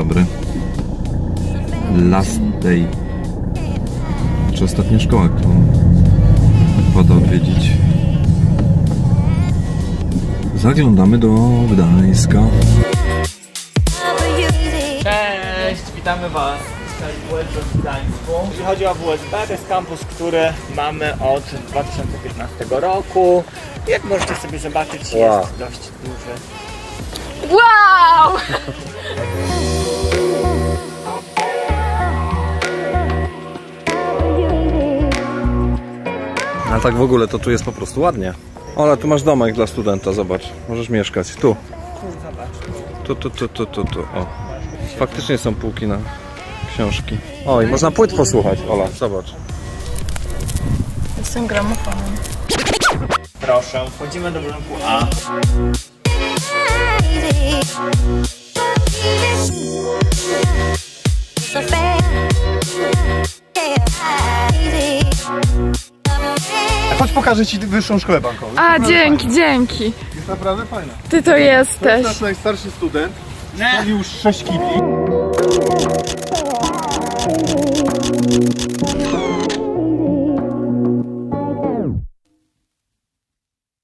dobry. Last day. Czy ostatnia szkoła, którą pada odwiedzić. Zaglądamy do Gdańska. Cześć, witamy Was z WSB w Gdańsku. Jeśli chodzi o WSB, to jest kampus, który mamy od 2015 roku. Jak możecie sobie zobaczyć, jest dość duży. Wow! A tak w ogóle to tu jest po prostu ładnie. Ola, tu masz domek dla studenta, zobacz. Możesz mieszkać. Tu. Tu. O. Faktycznie są półki na książki. O, i można płyt posłuchać. Ola, zobacz. Jestem gramofonem. Proszę, wchodzimy do budynku A. Chodź, pokażę Ci wyższą szkołę bankową. A, dzięki, dzięki. Jest naprawdę fajna. Ty to jesteś. To jest nasz najstarszy student. Ma już 6 kibli.